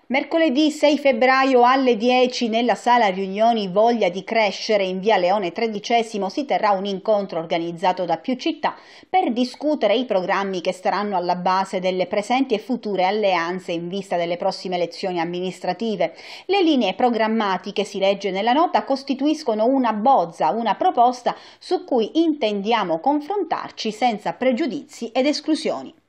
Mercoledì 6 febbraio alle 10 nella sala riunioni Voglia di Crescere in via Leone XIII si terrà un incontro organizzato da più città per discutere i programmi che staranno alla base delle presenti e future alleanze in vista delle prossime elezioni amministrative. Le linee programmatiche, si legge nella nota, costituiscono una bozza, una proposta su cui intendiamo confrontarci senza pregiudizi ed esclusioni.